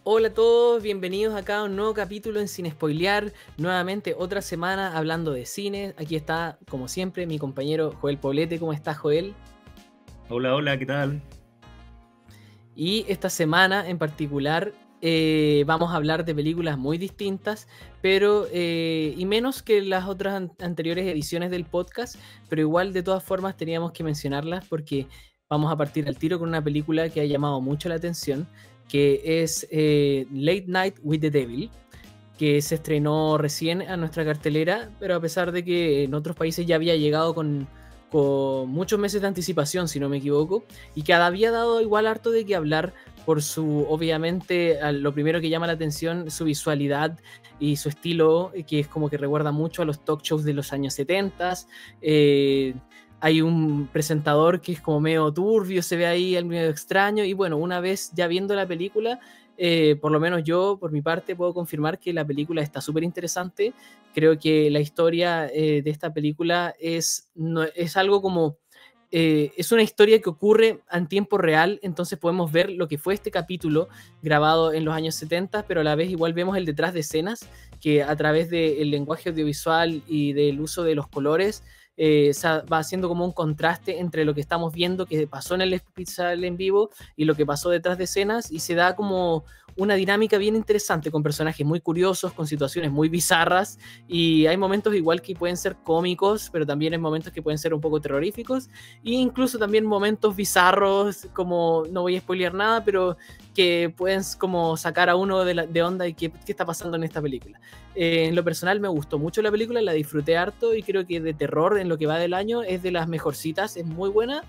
Hola a todos, bienvenidos acá a un nuevo capítulo en Sin Spoilear. Nuevamente otra semana hablando de cine. Aquí está, como siempre, mi compañero Joel Poblete. ¿Cómo estás, Joel? Hola, hola, ¿qué tal? Y esta semana en particular vamos a hablar de películas muy distintas, pero y menos que las otras anteriores ediciones del podcast, pero igual de todas formas teníamos que mencionarlas porque vamos a partir al tiro con una película que ha llamado mucho la atención, que es Late Night with the Devil, que se estrenó recién a nuestra cartelera, pero a pesar de que en otros países ya había llegado con muchos meses de anticipación, si no me equivoco, y que había dado igual harto de qué hablar por su, obviamente, lo primero que llama la atención, su visualidad y su estilo, que es como que recuerda mucho a los talk shows de los años 70. Hay un presentador que es como medio turbio, se ve ahí medio extraño, y bueno, una vez ya viendo la película, por lo menos yo, por mi parte, puedo confirmar que la película está súper interesante. Creo que la historia de esta película es algo como... es una historia que ocurre en tiempo real, entonces podemos ver lo que fue este capítulo grabado en los años 70, pero a la vez igual vemos el detrás de escenas, que a través del lenguaje audiovisual y del uso de los colores, va haciendo como un contraste entre lo que estamos viendo que pasó en el especial en vivo y lo que pasó detrás de escenas, y se da como una dinámica bien interesante con personajes muy curiosos, con situaciones muy bizarras, y hay momentos igual que pueden ser cómicos, pero también hay momentos que pueden ser un poco terroríficos, e incluso también momentos bizarros, como no voy a spoilear nada, pero que pueden como sacar a uno de onda y qué está pasando en esta película. En lo personal me gustó mucho la película, la disfruté harto y creo que de terror en lo que va del año es de las mejorcitas, es muy buena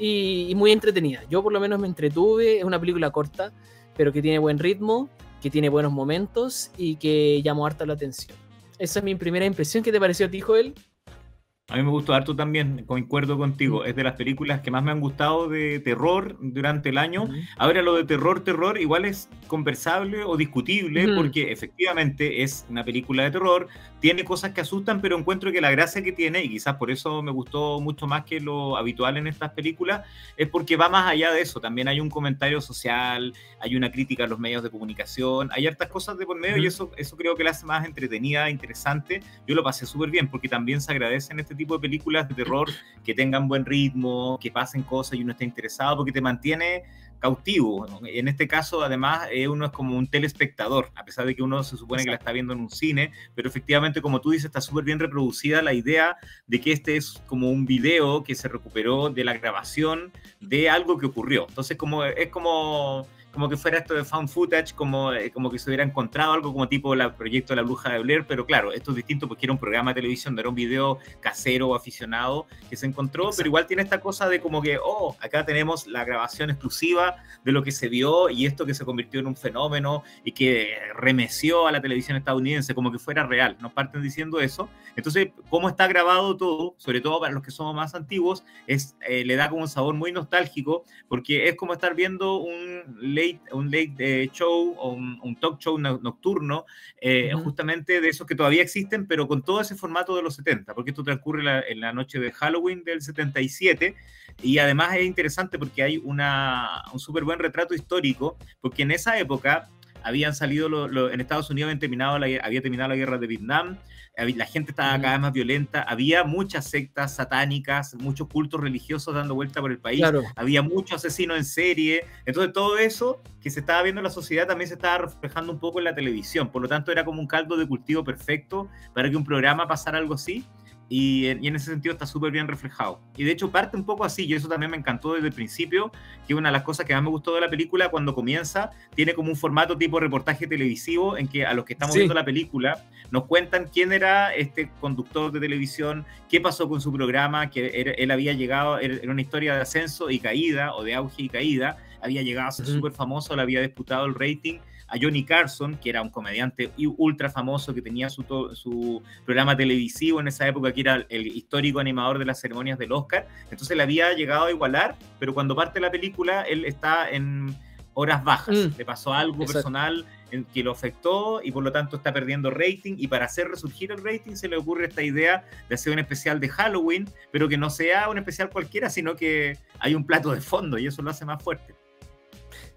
y muy entretenida. Yo por lo menos me entretuve, es una película corta, pero que tiene buen ritmo, que tiene buenos momentos y que llamó harta la atención. Esa es mi primera impresión. ¿Qué te pareció a ti, Joel? A mí me gustó harto también, concuerdo contigo. Es de las películas que más me han gustado de terror durante el año. Ujú. Ahora lo de terror, igual es conversable o discutible Ujú. porque efectivamente es una película de terror, tiene cosas que asustan, pero encuentro que la gracia que tiene, y quizás por eso me gustó mucho más que lo habitual en estas películas, es porque va más allá de eso. También hay un comentario social, hay una crítica a los medios de comunicación, hay hartas cosas de por medio y Ujú. eso creo que la hace más entretenida, interesante. Yo lo pasé súper bien porque también se agradece en este tipo de películas de terror que tengan buen ritmo, que pasen cosas y uno esté interesado porque te mantiene cautivo. En este caso, además, uno es como un telespectador, a pesar de que uno se supone que la está Exacto. viendo en un cine, pero efectivamente, como tú dices, está súper bien reproducida la idea de que este es como un video que se recuperó de la grabación de algo que ocurrió. Entonces, es como que fuera esto de found footage, como que se hubiera encontrado algo como tipo el proyecto de la Bruja de Blair, pero claro, esto es distinto porque era un programa de televisión, no era un video casero o aficionado que se encontró, pero Exacto. igual tiene esta cosa de como que, oh, acá tenemos la grabación exclusiva de lo que se vio y esto que se convirtió en un fenómeno y que remeció a la televisión estadounidense como que fuera real, nos parten diciendo eso. Entonces, cómo está grabado todo, sobre todo para los que somos más antiguos, le da como un sabor muy nostálgico, porque es como estar viendo un late show o un talk show nocturno, Ujú. justamente de esos que todavía existen, pero con todo ese formato de los 70, porque esto transcurre en la noche de Halloween del 77, y además es interesante porque hay un súper buen retrato histórico, porque en esa época habían salido, en Estados Unidos había terminado la guerra de Vietnam, la gente estaba cada Ujú. vez más violenta, había muchas sectas satánicas, muchos cultos religiosos dando vuelta por el país, Claro. había muchos asesinos en serie, entonces todo eso que se estaba viendo en la sociedad también se estaba reflejando un poco en la televisión, por lo tanto era como un caldo de cultivo perfecto para que un programa pasara algo así, y en ese sentido está súper bien reflejado. Y de hecho parte un poco así, y eso también me encantó desde el principio, que una de las cosas que más me gustó de la película, cuando comienza, tiene como un formato tipo reportaje televisivo, en que a los que estamos viendo Sí. la película nos cuentan quién era este conductor de televisión, qué pasó con su programa, que él había llegado, era una historia de ascenso y caída, o de auge y caída, había llegado a ser Ujú. súper famoso, le había disputado el rating a Johnny Carson, que era un comediante ultra famoso que tenía su programa televisivo en esa época, que era el histórico animador de las ceremonias del Oscar. Entonces le había llegado a igualar, pero cuando parte la película, él está en horas bajas. Mm. Le pasó algo Exacto. personal en que lo afectó y por lo tanto está perdiendo rating, y para hacer resurgir el rating se le ocurre esta idea de hacer un especial de Halloween, pero que no sea un especial cualquiera, sino que hay un plato de fondo y eso lo hace más fuerte.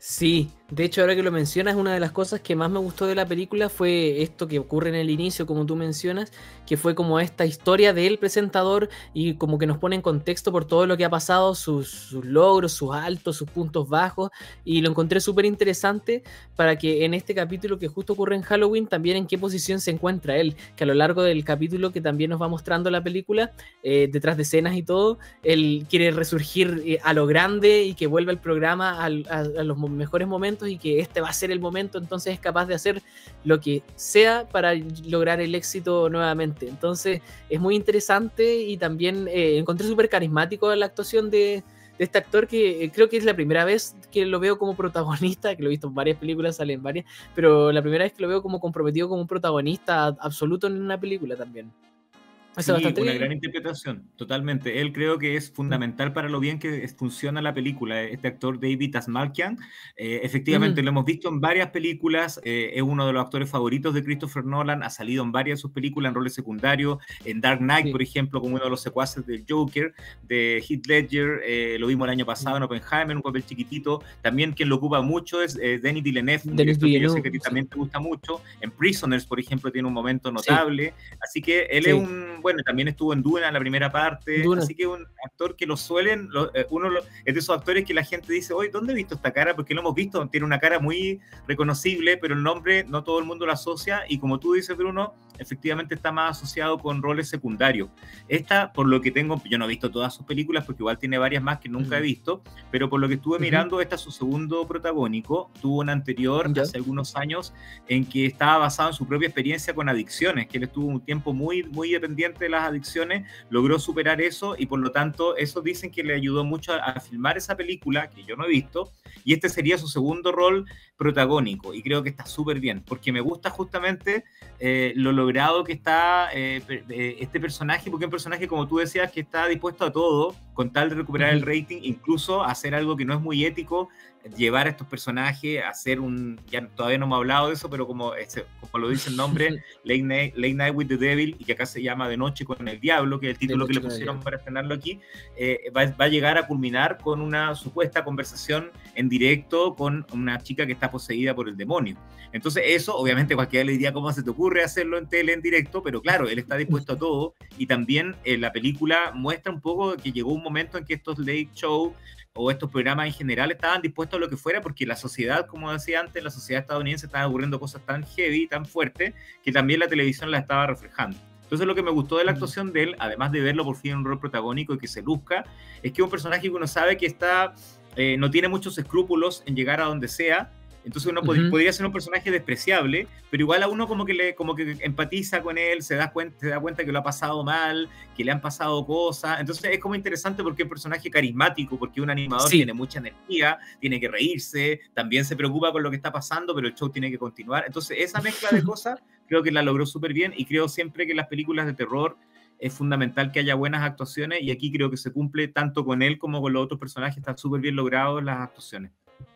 Sí, de hecho ahora que lo mencionas, una de las cosas que más me gustó de la película fue esto que ocurre en el inicio, como tú mencionas, que fue como esta historia del presentador y como que nos pone en contexto por todo lo que ha pasado, sus logros, sus altos, sus puntos bajos, y lo encontré súper interesante para que en este capítulo que justo ocurre en Halloween, también en qué posición se encuentra él, que a lo largo del capítulo que también nos va mostrando la película, detrás de escenas y todo, él quiere resurgir a lo grande y que vuelva el programa a los mejores momentos y que este va a ser el momento, entonces es capaz de hacer lo que sea para lograr el éxito nuevamente. Entonces es muy interesante y también encontré súper carismático la actuación de este actor que creo que es la primera vez que lo veo como protagonista, que lo he visto en varias películas, salen varias, pero la primera vez que lo veo como comprometido como un protagonista absoluto en una película también. Hace Sí, bastante una bien. gran interpretación, totalmente. Él creo que es fundamental para lo bien que funciona la película. Este actor David Tasmalkian, efectivamente Mm, lo hemos visto en varias películas, es uno de los actores favoritos de Christopher Nolan, ha salido en varias de sus películas en roles secundarios, en Dark Knight, sí. por ejemplo, como uno de los secuaces del Joker, de Heath Ledger, lo vimos el año pasado Mm. en Oppenheimer, un papel chiquitito. También quien lo ocupa mucho es Denis Villeneuve, un Denis director que yo sé Villeneuve, que a ti sí. también te gusta mucho. En Prisoners, por ejemplo, tiene un momento Sí, notable. Así que él es sí. un, bueno, también estuvo en Duna en la primera parte, Duna. así que un actor que lo suelen, es de esos actores que la gente dice, oye, ¿dónde he visto esta cara? Porque lo hemos visto, tiene una cara muy reconocible, pero el nombre no todo el mundo lo asocia, y como tú dices, Bruno, efectivamente está más asociado con roles secundarios. Esta, por lo que tengo, yo no he visto todas sus películas, porque igual tiene varias más que nunca he Mm. visto, pero por lo que estuve Ujú. mirando, esta es su segundo protagónico, tuvo una anterior Ya. hace algunos años en que estaba basado en su propia experiencia con adicciones, que él estuvo un tiempo muy dependiente de las adicciones, logró superar eso y por lo tanto eso dicen que le ayudó mucho a filmar esa película, que yo no he visto, y este sería su segundo rol protagónico y creo que está súper bien, porque me gusta justamente lo logrado que está este personaje, porque es un personaje, como tú decías, que está dispuesto a todo con tal de recuperar el Ujú. rating, incluso a hacer algo que no es muy ético, llevar a estos personajes a hacer un, ya todavía no hemos hablado de eso, pero como lo dice el nombre, Late Night with the Devil, y que acá se llama De Noche con el Diablo, que es el De título que noche le con el pusieron diablo. para estrenarlo aquí, va a llegar a culminar con una supuesta conversación en directo con una chica que está poseída por el demonio. Entonces eso, obviamente cualquiera le diría cómo se te ocurre hacerlo en tele en directo, pero claro, él está dispuesto a todo, y también la película muestra un poco que llegó un momento en que estos late show o estos programas en general estaban dispuestos a lo que fuera, porque la sociedad, como decía antes, la sociedad estadounidense estaba ocurriendo cosas tan heavy, tan fuertes, que también la televisión la estaba reflejando. Entonces lo que me gustó de la Mm. actuación de él, además de verlo por fin en un rol protagónico y que se luzca, es que es un personaje que uno sabe que está, no tiene muchos escrúpulos en llegar a donde sea. Entonces uno Ujú. podría ser un personaje despreciable, pero igual a uno como que empatiza con él, se da cuenta que lo ha pasado mal, que le han pasado cosas. Entonces es como interesante porque es un personaje carismático, porque un animador Sí. tiene mucha energía, tiene que reírse, también se preocupa con lo que está pasando, pero el show tiene que continuar. Entonces esa mezcla de cosas creo que la logró súper bien, y creo siempre que en las películas de terror es fundamental que haya buenas actuaciones, y aquí creo que se cumple tanto con él como con los otros personajes, están súper bien logrados las actuaciones.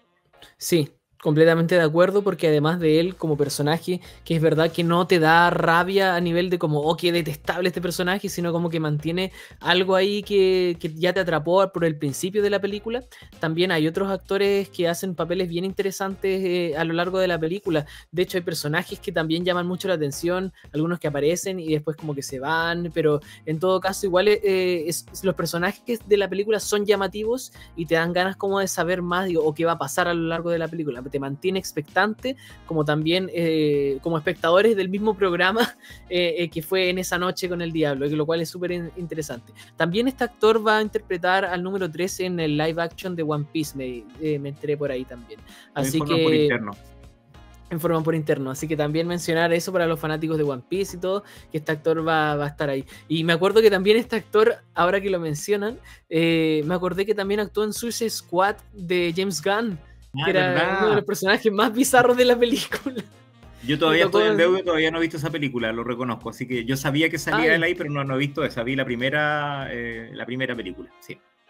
Sí, completamente de acuerdo, porque además de él como personaje, que es verdad que no te da rabia a nivel de como, oh, qué detestable este personaje, sino como que mantiene algo ahí que ya te atrapó por el principio de la película. También hay otros actores que hacen papeles bien interesantes a lo largo de la película. De hecho, hay personajes que también llaman mucho la atención, algunos que aparecen y después como que se van, pero en todo caso igual los personajes de la película son llamativos y te dan ganas como de saber más, digo, o qué va a pasar a lo largo de la película. Te mantiene expectante, como también como espectadores del mismo programa que fue En esa noche con el diablo, lo cual es súper interesante. También este actor va a interpretar al número 13 en el live action de One Piece, me enteré por ahí también. Me Así informan por que interno. informan por interno, así que también mencionar eso para los fanáticos de One Piece y todo, que este actor va a estar ahí. Y me acuerdo que también este actor, ahora que lo mencionan, me acordé que también actuó en Suicide Squad de James Gunn, que Ah, era uno de verdad. los personajes más bizarros de la película. Yo Le todavía tocó. estoy en deuda, todavía no he visto esa película, lo reconozco. Así que yo sabía que salía él Ay, ahí, pero no he visto esa. Vi la primera película, sí.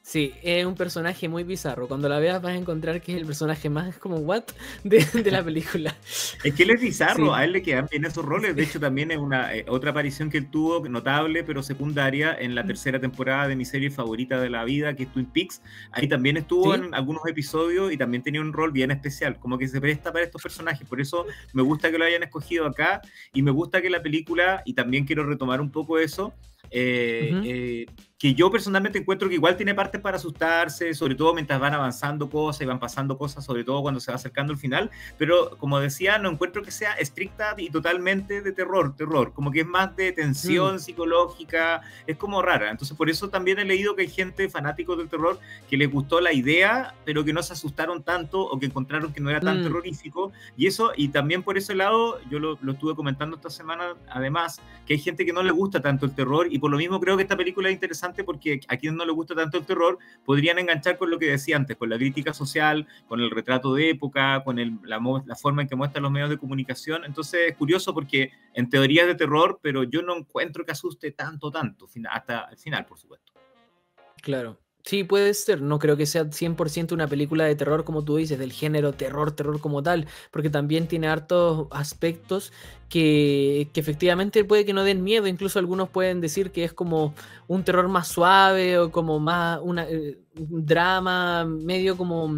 Sí, es un personaje muy bizarro. Cuando la veas vas a encontrar que es el personaje más como what de la película. Es que él es bizarro, Sí, a él le quedan bien esos roles. De hecho, también es una otra aparición que él tuvo, notable, pero secundaria, en la tercera temporada de mi serie favorita de la vida, que es Twin Peaks. Ahí también estuvo sí. en algunos episodios y también tenía un rol bien especial, como que se presta para estos personajes. Por eso me gusta que lo hayan escogido acá y me gusta que la película, y también quiero retomar un poco eso, eh, Ujú. eh, que yo personalmente encuentro que igual tiene partes para asustarse, sobre todo mientras van avanzando cosas y van pasando cosas, sobre todo cuando se va acercando el final, pero como decía, no encuentro que sea estricta y totalmente de terror, como que es más de Mm, tensión psicológica, es como rara. Entonces por eso también he leído que hay gente fanáticos del terror que les gustó la idea, pero que no se asustaron tanto o que encontraron que no era tan mm, terrorífico, y eso, y también por ese lado, yo lo estuve comentando esta semana, además, que hay gente que no le gusta tanto el terror, y por lo mismo creo que esta película es interesante porque a quien no le gusta tanto el terror podrían enganchar con lo que decía antes, con la crítica social, con el retrato de época, con la forma en que muestran los medios de comunicación. Entonces es curioso porque en teoría es de terror, pero yo no encuentro que asuste tanto, hasta el final, por supuesto. claro. Sí, puede ser. No creo que sea 100% una película de terror, como tú dices, del género terror, terror como tal, porque también tiene hartos aspectos que efectivamente puede que no den miedo. Incluso algunos pueden decir que es como un terror más suave o como más un drama medio como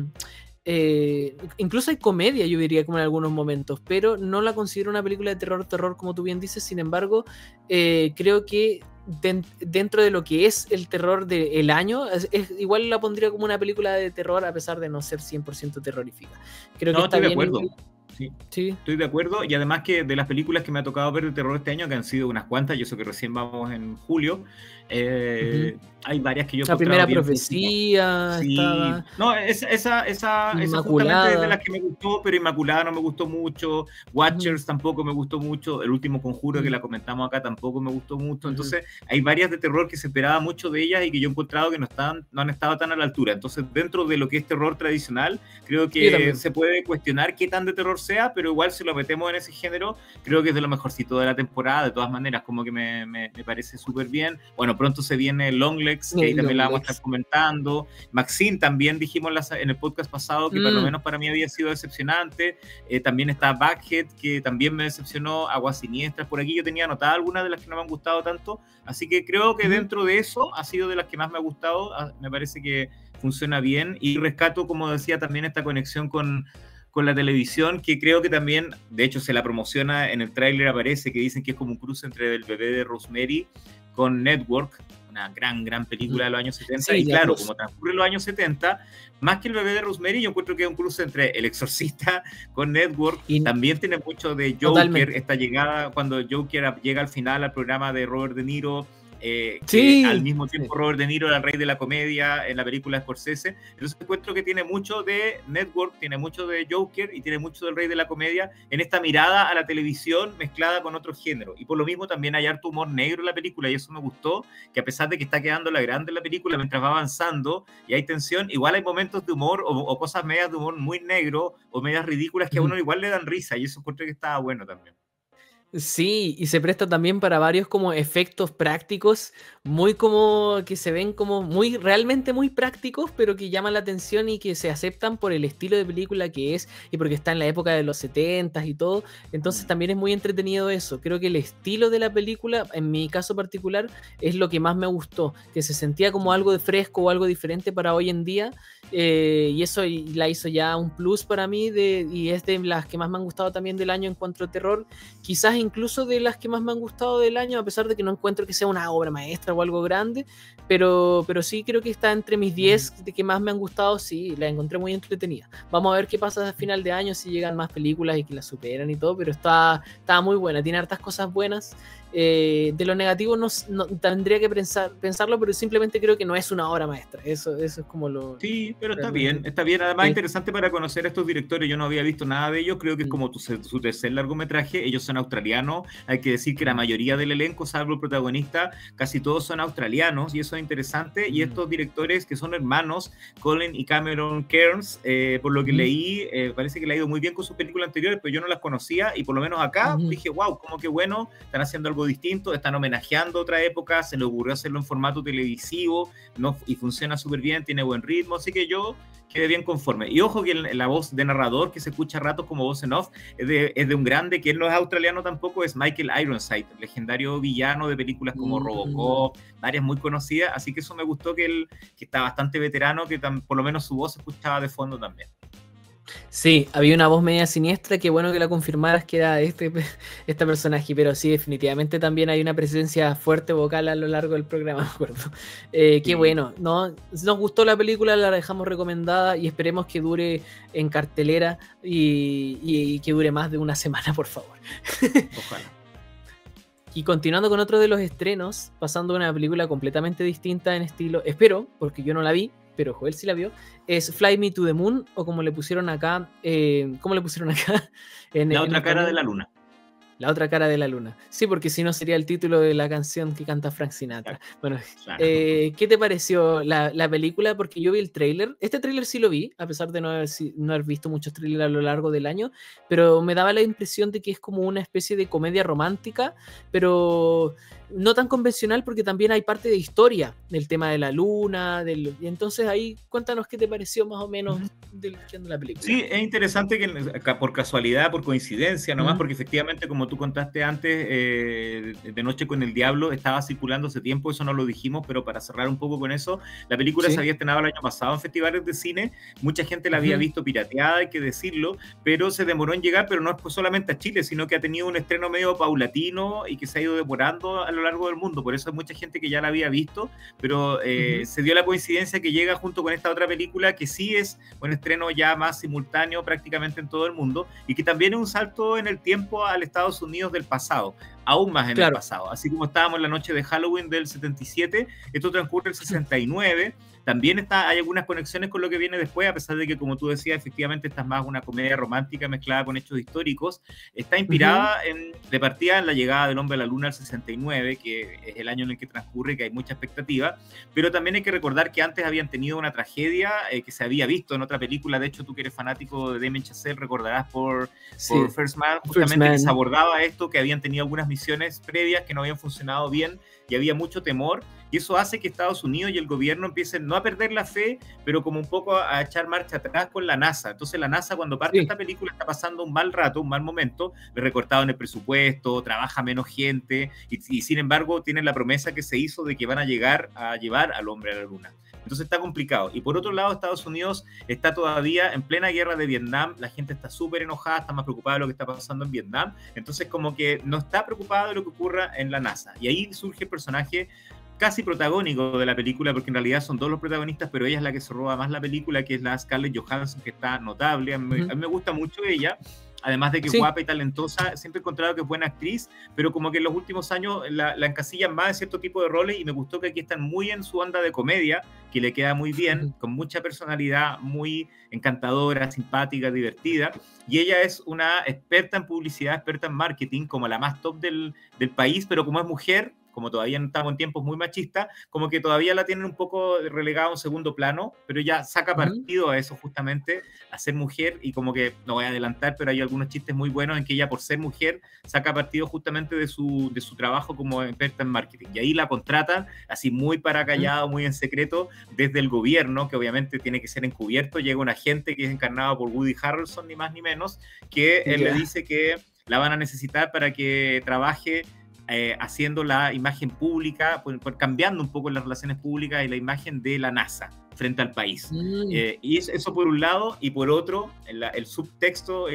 incluso hay comedia, yo diría, como en algunos momentos, pero no la considero una película de terror, terror, como tú bien dices. Sin embargo, creo que dentro de lo que es el terror del año, igual la pondría como una película de terror, a pesar de no ser 100% terrorífica. Creo que No, está estoy de bien igual. acuerdo. Sí, Sí. estoy de acuerdo. Y además que de las películas que me ha tocado ver de terror este año, que han sido unas cuantas, yo sé que recién vamos en julio, Ujú. hay varias que yo he La encontrado primera bien funcionadas. profecía Sí, estaba, no, esa justamente es de las Inmaculada. que me gustó, pero Inmaculada no me gustó mucho, Ujú, Watchers tampoco me gustó mucho, el último Conjuro que ujú, la comentamos acá tampoco me gustó mucho. ujú. Entonces hay varias de terror que se esperaba mucho de ellas y que yo he encontrado que no han estado tan a la altura. Entonces dentro de lo que es terror tradicional, creo Sí, yo que también. se puede cuestionar qué tan de terror sea, pero igual si lo metemos en ese género, creo que es de lo mejorcito de la temporada. De todas maneras, como que me parece súper bien. Bueno, pronto se viene Longlegs, que ahí también la vamos a estar Longlegs. comentando. Maxine también dijimos en el podcast pasado que por lo Mm, menos para mí había sido decepcionante. También está Backhead, que también me decepcionó. Aguas Siniestras, por aquí yo tenía anotada algunas de las que no me han gustado tanto. Así que creo que ujú. dentro de eso ha sido de las que más me ha gustado. Me parece que funciona bien y rescato, como decía, también esta conexión con la televisión, que creo que también, de hecho se la promociona en el tráiler, aparece que dicen que es como un cruce entre El bebé de Rosemary con Network, una gran película Ujú. de los años 70, Sí, y la claro, cruz. como transcurre los años 70, más que El bebé de Rosemary, yo encuentro que es un cruce entre El Exorcista con Network. Y También tiene mucho de Joker, totalmente. esta llegada cuando Joker llega al final al programa de Robert De Niro, que al Sí, mismo sí. tiempo Robert De Niro era el rey de la comedia en la película Scorsese. Entonces encuentro que tiene mucho de Network, tiene mucho de Joker y tiene mucho del rey de la comedia en esta mirada a la televisión mezclada con otro género. Y por lo mismo también hay harto humor negro en la película, y eso me gustó, que a pesar de que está quedando la grande en la película, mientras va avanzando y hay tensión, igual hay momentos de humor o cosas medias de humor muy negro o medias ridículas que a Ujú. uno igual le dan risa, y eso encuentro que estaba bueno también. Sí, y se presta también para varios como efectos prácticos, muy como que se ven como muy realmente muy prácticos, pero que llaman la atención y que se aceptan por el estilo de película que es y porque está en la época de los 70 y todo. Entonces Mm. también es muy entretenido eso. Creo que el estilo de la película, en mi caso particular, es lo que más me gustó, que se sentía como algo de fresco o algo diferente para hoy en día. Y eso la hizo ya un plus para mí y es de las que más me han gustado también del año en cuanto a terror, quizás incluso de las que más me han gustado del año, a pesar de que no encuentro que sea una obra maestra o algo grande, pero sí creo que está entre mis 10 de que más me han gustado. Sí, la encontré muy entretenida. Vamos a ver qué pasa a final de año, si llegan más películas y que la superan y todo, pero está muy buena, tiene hartas cosas buenas. De lo negativo no tendría que pensarlo, pero simplemente creo que no es una obra maestra. Eso es como lo Sí, pero está bien, realmente. está bien. Además, Sí. interesante para conocer a estos directores. Yo no había visto nada de ellos. Creo que es Mm, como su tercer largometraje. Ellos son australianos. Hay que decir que la mm, mayoría del elenco, salvo el protagonista, casi todos son australianos, y eso es interesante. Y mm, estos directores, que son hermanos, Colin y Cameron Cairns, por lo que ujú, leí, parece que le ha ido muy bien con sus películas anteriores, pero yo no las conocía. Y por lo menos acá ujú, dije, wow, como que bueno, están haciendo algo distinto, están homenajeando otra época, se le ocurrió hacerlo en formato televisivo, ¿no? Y funciona súper bien, tiene buen ritmo, así que yo quedé bien conforme. Y ojo que la voz de narrador, que se escucha a ratos como voz en off, es de un grande, que él no es australiano tampoco, es Michael Ironside, legendario villano de películas como Robocop, varias muy conocidas, así que eso me gustó, que está bastante veterano, que por lo menos su voz se escuchaba de fondo también. Sí, había una voz media siniestra, qué bueno que la confirmaras que era este personaje, pero sí, definitivamente también hay una presencia fuerte vocal a lo largo del programa, me acuerdo. Qué bueno, ¿no? Nos gustó la película, la dejamos recomendada y esperemos que dure en cartelera y que dure más de una semana, por favor. Ojalá. Y continuando con otro de los estrenos, pasando a una película completamente distinta en estilo, espero, porque yo no la vi, pero Joel sí la vio, es Fly Me to the Moon, o como le pusieron acá, La otra cara de la luna. La otra cara de la luna. Sí, porque si no sería el título de la canción que canta Frank Sinatra. Bueno, claro. ¿Qué te pareció la película? Porque yo vi el tráiler. Este tráiler sí lo vi, a pesar de no haber visto muchos trailers a lo largo del año, pero me daba la impresión de que es como una especie de comedia romántica, pero no tan convencional, porque también hay parte de historia del tema de la luna, y entonces ahí cuéntanos qué te pareció más o menos de la película. Sí, es interesante que por casualidad, por coincidencia nomás, porque efectivamente, como tú contaste antes, De Noche con el Diablo estaba circulando hace tiempo, eso no lo dijimos, pero para cerrar un poco con eso, la película se había estrenado el año pasado en festivales de cine, mucha gente la había visto pirateada, hay que decirlo, pero se demoró en llegar, pero no es solamente a Chile, sino que ha tenido un estreno medio paulatino y que se ha ido demorando a lo largo del mundo, por eso hay mucha gente que ya la había visto, pero se dio la coincidencia que llega junto con esta otra película que sí es un estreno ya más simultáneo prácticamente en todo el mundo y que también es un salto en el tiempo al Estados Unidos del pasado, aún más en el pasado, así como estábamos en la noche de Halloween del 77, esto transcurre el 69, también hay algunas conexiones con lo que viene después, a pesar de que, como tú decías, efectivamente esta es más una comedia romántica mezclada con hechos históricos, está inspirada de partida en la llegada del hombre a la luna al 69, que es el año en el que transcurre, que hay mucha expectativa, pero también hay que recordar que antes habían tenido una tragedia que se había visto en otra película, de hecho tú que eres fanático de Damien Chazelle recordarás por First Man, justamente que se abordaba esto, que habían tenido algunas misiones previas que no habían funcionado bien y había mucho temor, y eso hace que Estados Unidos y el gobierno empiecen no a perder la fe, pero como un poco a echar marcha atrás con la NASA. Entonces la NASA, cuando parte esta película, está pasando un mal rato, un mal momento, le recortaron el presupuesto, trabaja menos gente, y sin embargo tienen la promesa que se hizo de que van a llegar a llevar al hombre a la luna. Entonces está complicado. Y por otro lado, Estados Unidos está todavía en plena guerra de Vietnam. La gente está súper enojada, está más preocupada de lo que está pasando en Vietnam. Entonces como que no está preocupada de lo que ocurra en la NASA. Y ahí surge el personaje casi protagónico de la película, porque en realidad son todos los protagonistas, pero ella es la que se roba más la película, que es la Scarlett Johansson, que está notable. A mí me gusta mucho ella. Además de que es guapa y talentosa, siempre he encontrado que es buena actriz, pero como que en los últimos años la encasillan más en cierto tipo de roles, y me gustó que aquí están muy en su onda de comedia, que le queda muy bien, con mucha personalidad, muy encantadora, simpática, divertida, y ella es una experta en publicidad, experta en marketing, como la más top del país, pero como es mujer, como todavía no estamos en tiempos muy machistas, como que todavía la tienen un poco relegada a un segundo plano, pero ella saca partido a eso justamente, a ser mujer, y como que, no voy a adelantar, pero hay algunos chistes muy buenos en que ella, por ser mujer, saca partido justamente de su trabajo como experta en marketing, y ahí la contratan, así muy para callado, muy en secreto, desde el gobierno, que obviamente tiene que ser encubierto. Llega un agente que es encarnado por Woody Harrelson, ni más ni menos, que él le dice que la van a necesitar para que trabaje haciendo la imagen pública, cambiando un poco las relaciones públicas y la imagen de la NASA frente al país. Y eso por un lado, y por otro, el subtexto,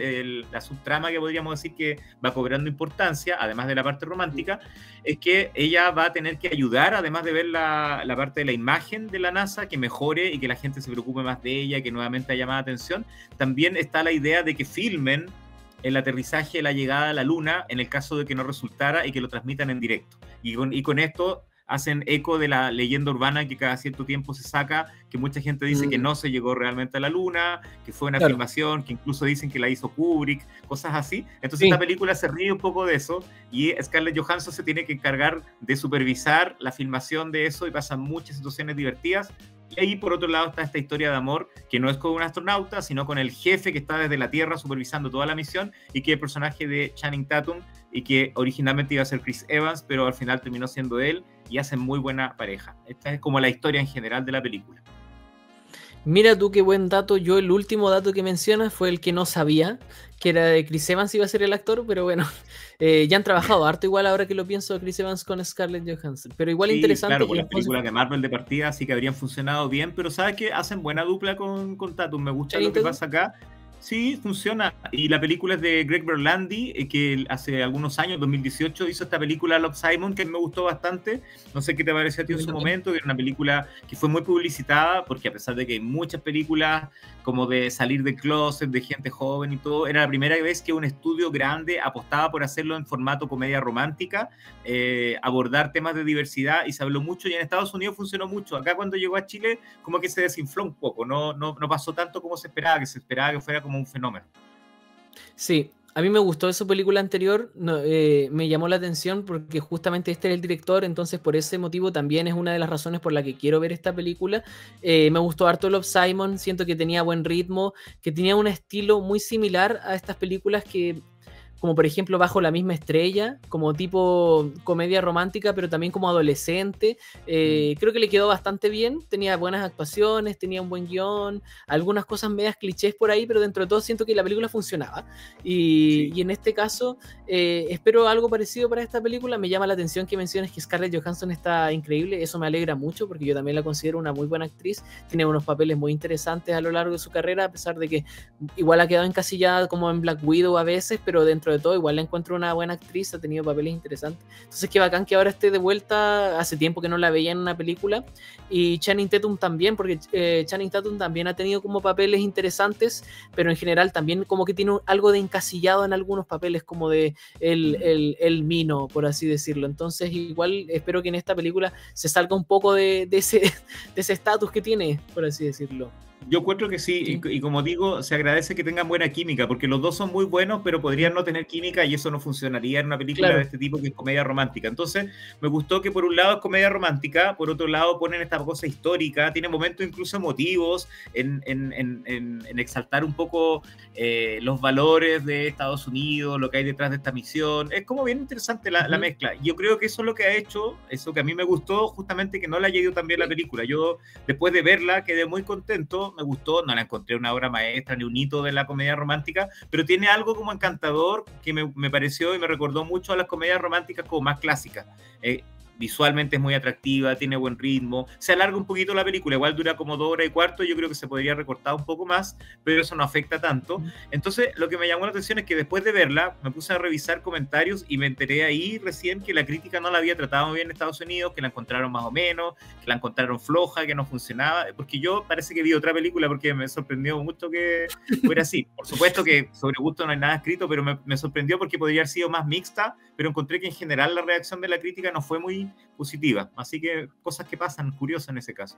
la subtrama que podríamos decir que va cobrando importancia, además de la parte romántica, es que ella va a tener que ayudar, además de ver la parte de la imagen de la NASA, que mejore y que la gente se preocupe más de ella, que nuevamente haya más atención. También está la idea de que filmen el aterrizaje, la llegada a la luna, en el caso de que no resultara, y que lo transmitan en directo. Y con esto hacen eco de la leyenda urbana que cada cierto tiempo se saca, que mucha gente dice que no se llegó realmente a la luna, que fue una filmación, que incluso dicen que la hizo Kubrick, cosas así. Entonces esta película se ríe un poco de eso, y Scarlett Johansson se tiene que encargar de supervisar la filmación de eso, y pasan muchas situaciones divertidas. Y ahí, por otro lado, está esta historia de amor, que no es con un astronauta, sino con el jefe que está desde la Tierra supervisando toda la misión, y que es el personaje de Channing Tatum, y que originalmente iba a ser Chris Evans, pero al final terminó siendo él y hacen muy buena pareja. Esta es como la historia en general de la película. Mira tú qué buen dato. Yo el último dato que mencionas fue el que no sabía, que era de Chris Evans iba a ser el actor, pero bueno, ya han trabajado harto igual ahora que lo pienso Chris Evans con Scarlett Johansson. Pero igual Sí, interesante. claro, por las películas de Marvel de partida sí que habrían funcionado bien, pero ¿sabes qué? Hacen buena dupla con Tatum. Me gusta lo que pasa acá. Sí, funciona. Y la película es de Greg Berlanti, que hace algunos años, 2018, hizo esta película Love, Simon, que me gustó bastante. No sé qué te pareció a ti en su momento, que era una película que fue muy publicitada, porque a pesar de que hay muchas películas como de salir de closet, de gente joven y todo, era la primera vez que un estudio grande apostaba por hacerlo en formato comedia romántica, abordar temas de diversidad, y se habló mucho, y en Estados Unidos funcionó mucho. Acá cuando llegó a Chile, como que se desinfló un poco, no pasó tanto como se esperaba que fuera como un fenómeno. Sí, a mí me gustó esa película anterior, me llamó la atención porque justamente este es el director, entonces por ese motivo también es una de las razones por la que quiero ver esta película. Me gustó harto Love, Simon, siento que tenía buen ritmo, que tenía un estilo muy similar a estas películas que, como por ejemplo Bajo la misma estrella, como tipo comedia romántica, pero también como adolescente. Creo que le quedó bastante bien, tenía buenas actuaciones, tenía un buen guión, algunas cosas medias clichés por ahí, pero dentro de todo siento que la película funcionaba. Y en este caso, espero algo parecido para esta película. Me llama la atención que menciones que Scarlett Johansson está increíble, eso me alegra mucho, porque yo también la considero una muy buena actriz, tiene unos papeles muy interesantes a lo largo de su carrera, a pesar de que igual ha quedado encasillada como en Black Widow a veces, pero dentro de todo igual la encuentro una buena actriz, ha tenido papeles interesantes. Entonces qué bacán que ahora esté de vuelta, hace tiempo que no la veía en una película, y Channing Tatum también, porque Channing Tatum también ha tenido como papeles interesantes, pero en general también como que tiene algo de encasillado en algunos papeles, como de el mino, por así decirlo. Entonces igual espero que en esta película se salga un poco de ese estatus que tiene, por así decirlo. Yo encuentro que sí, y como digo, se agradece que tengan buena química, porque los dos son muy buenos, pero podrían no tener química y eso no funcionaría en una película de este tipo que es comedia romántica. Entonces, me gustó que por un lado es comedia romántica, por otro lado ponen esta cosa histórica, tiene momentos incluso emotivos en exaltar un poco los valores de Estados Unidos, lo que hay detrás de esta misión. Es como bien interesante la mezcla. Yo creo que eso es lo que ha hecho, eso que a mí me gustó, justamente que no le haya ido tan bien la película. Yo, después de verla, quedé muy contento. Me gustó, no la encontré una obra maestra ni un hito de la comedia romántica, pero tiene algo como encantador que me pareció y me recordó mucho a las comedias románticas como más clásicas. Visualmente es muy atractiva, tiene buen ritmo, se alarga un poquito la película, igual dura como 2 horas y cuarto, yo creo que se podría recortar un poco más, pero eso no afecta tanto. Entonces, lo que me llamó la atención es que después de verla, me puse a revisar comentarios y me enteré ahí recién que la crítica no la había tratado muy bien en Estados Unidos, que la encontraron más o menos, que la encontraron floja, que no funcionaba, porque yo parece que vi otra película porque me sorprendió mucho que fuera así. Por supuesto que sobre gusto no hay nada escrito, pero me sorprendió porque podría haber sido más mixta, pero encontré que en general la reacción de la crítica no fue muy positiva, así que cosas que pasan, curiosas en ese caso.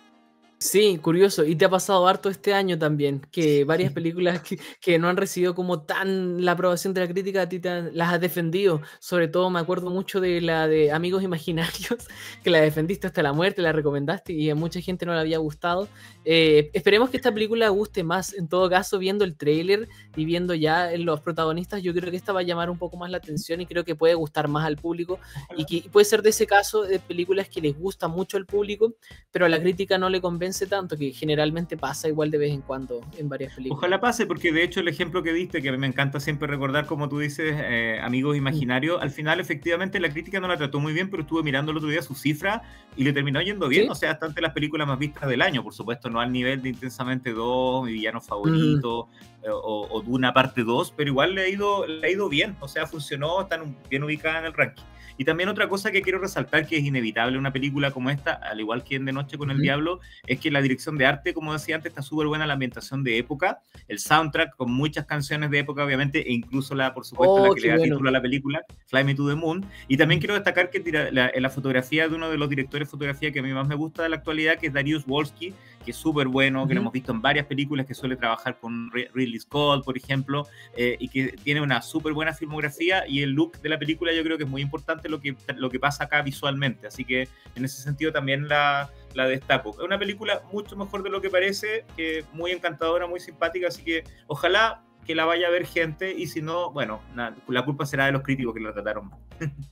Sí, curioso. Y te ha pasado harto este año también, que varias películas que no han recibido como tan la aprobación de la crítica, a ti las has defendido. Sobre todo me acuerdo mucho de la de Amigos Imaginarios, que la defendiste hasta la muerte, la recomendaste y a mucha gente no le había gustado. Esperemos que esta película guste más. En todo caso, viendo el tráiler y viendo ya los protagonistas, yo creo que esta va a llamar un poco más la atención y creo que puede gustar más al público. Y que puede ser de ese caso de películas que les gusta mucho al público, pero a la crítica no le convence tanto, que generalmente pasa igual de vez en cuando en varias películas. Ojalá pase, porque de hecho el ejemplo que diste, que a mí me encanta siempre recordar, como tú dices, Amigos Imaginarios, al final efectivamente la crítica no la trató muy bien, pero estuve mirando el otro día su cifra y le terminó yendo bien. ¿Sí? O sea, bastante las películas más vistas del año, por supuesto, no al nivel de Intensamente 2, Mi Villano Favorito, o Duna Parte 2, pero igual le ha ido bien, o sea, funcionó, están bien ubicada en el ranking. Y también otra cosa que quiero resaltar, que es inevitable una película como esta, al igual que en De Noche con el Diablo, es que la dirección de arte, como decía antes, está súper buena, la ambientación de época, el soundtrack con muchas canciones de época, obviamente, e incluso por supuesto, la que le da título a la película, Fly Me to the Moon. Y también quiero destacar que la fotografía de uno de los directores de fotografía que a mí más me gusta de la actualidad, que es Dariusz Wolski, que es súper bueno, que lo hemos visto en varias películas, que suele trabajar con Ridley Scott, por ejemplo, y que tiene una súper buena filmografía, y el look de la película yo creo que es muy importante lo que pasa acá visualmente, así que en ese sentido también la destaco. Es una película mucho mejor de lo que parece, que muy encantadora, muy simpática, así que ojalá que la vaya a ver gente, y si no, bueno, la culpa será de los críticos que la trataron mal.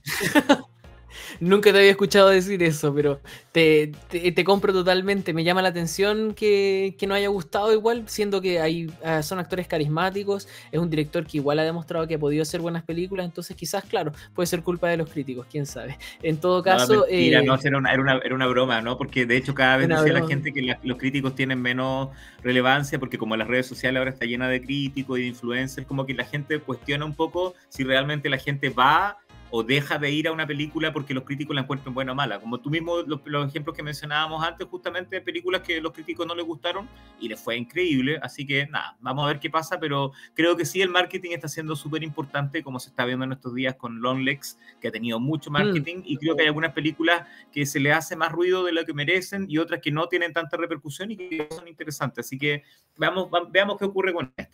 Nunca te había escuchado decir eso, pero te compro totalmente. Me llama la atención que no haya gustado igual, siendo que son actores carismáticos, es un director que igual ha demostrado que ha podido hacer buenas películas, entonces quizás, claro, puede ser culpa de los críticos, quién sabe. En todo caso... mentira, no, era una broma, ¿no? Porque de hecho cada vez decía la gente que los críticos tienen menos relevancia, porque como las redes sociales ahora está llena de críticos y de influencers, como que la gente cuestiona un poco si realmente la gente va o deja de ir a una película porque los críticos la encuentran buena o mala. Como tú mismo, los ejemplos que mencionábamos antes, justamente de películas que los críticos no les gustaron y les fue increíble. Así que nada, vamos a ver qué pasa, pero creo que sí el marketing está siendo súper importante, como se está viendo en estos días con Longlegs, que ha tenido mucho marketing, y creo que hay algunas películas que se le hace más ruido de lo que merecen y otras que no tienen tanta repercusión y que son interesantes. Así que veamos qué ocurre con esta.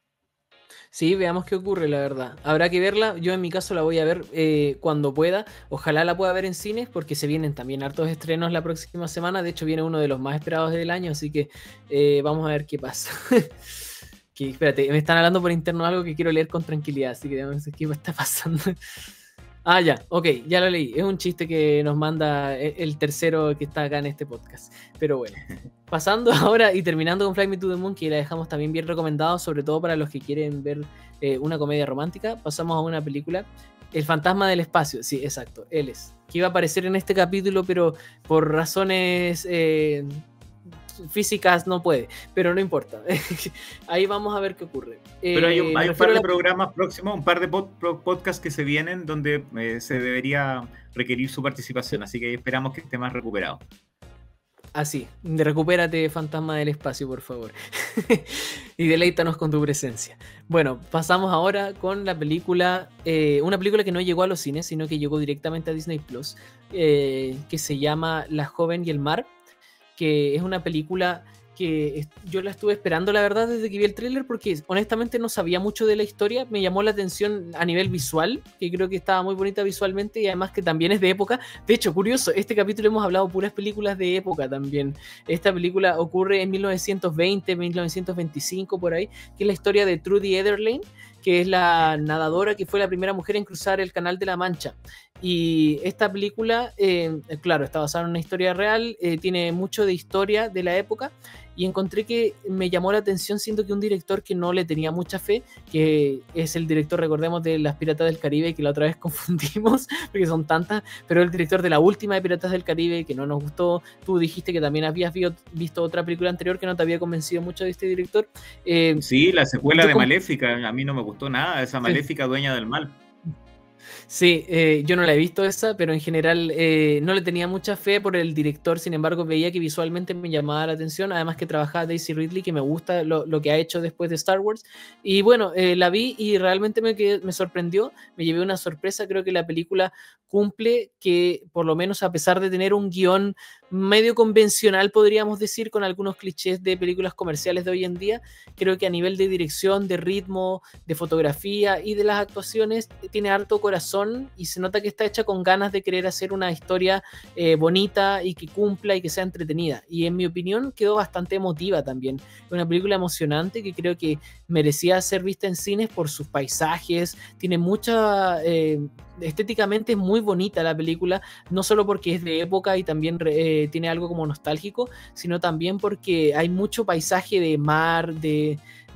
Sí, veamos qué ocurre, la verdad. Habrá que verla. Yo en mi caso la voy a ver cuando pueda. Ojalá la pueda ver en cines porque se vienen también hartos estrenos la próxima semana. De hecho, viene uno de los más esperados del año, así que vamos a ver qué pasa. Espérate, me están hablando por interno algo que quiero leer con tranquilidad, así que déjame ver qué me está pasando. Ah, ya, ok, ya lo leí. Es un chiste que nos manda el tercero que está acá en este podcast. Pero bueno, pasando ahora y terminando con Fly Me to the Moon, que la dejamos también bien recomendado, sobre todo para los que quieren ver una comedia romántica, pasamos a una película, El fantasma del espacio. Sí, exacto, él es. Que iba a aparecer en este capítulo, pero por razones... físicas no puede, pero no importa. Ahí vamos a ver qué ocurre. Pero hay un par de programas próximos, un par de podcasts que se vienen donde se debería requerir su participación, así que esperamos que esté más recuperado. Así, recupérate, fantasma del espacio, por favor. Y deleítanos con tu presencia. Bueno, pasamos ahora con la película, una película que no llegó a los cines, sino que llegó directamente a Disney Plus, que se llama La joven y el mar, que es una película que yo la estuve esperando, la verdad, desde que vi el tráiler, porque honestamente no sabía mucho de la historia. Me llamó la atención a nivel visual, que creo que estaba muy bonita visualmente, y además que también es de época. De hecho, curioso, este capítulo hemos hablado puras películas de época también. Esta película ocurre en 1920, 1925, por ahí, que es la historia de Trudy Ederlein, que es la nadadora que fue la primera mujer en cruzar el Canal de la Mancha. Y esta película, claro, está basada en una historia real, tiene mucho de historia de la época, y encontré que me llamó la atención, siendo que un director que no le tenía mucha fe, que es el director, recordemos, de Las Piratas del Caribe, que la otra vez confundimos, porque son tantas, pero el director de la última de Piratas del Caribe, que no nos gustó. Tú dijiste que también habías visto otra película anterior que no te había convencido mucho de este director. Sí, la secuela de Maléfica, a mí no me gustó nada, esa Maléfica dueña del mal. Sí, yo no la he visto esa, pero en general no le tenía mucha fe por el director. Sin embargo, veía que visualmente me llamaba la atención, además que trabajaba Daisy Ridley, que me gusta lo que ha hecho después de Star Wars. Y bueno, la vi y realmente me sorprendió, me llevé una sorpresa. Creo que la película cumple, que por lo menos, a pesar de tener un guión medio convencional, podríamos decir, con algunos clichés de películas comerciales de hoy en día, creo que a nivel de dirección, de ritmo, de fotografía y de las actuaciones tiene harto corazón, y se nota que está hecha con ganas de querer hacer una historia bonita y que cumpla y que sea entretenida. Y en mi opinión quedó bastante emotiva también. Una película emocionante que creo que merecía ser vista en cines por sus paisajes. Tiene mucha... estéticamente es muy bonita la película, no solo porque es de época y también tiene algo como nostálgico, sino también porque hay mucho paisaje de mar, de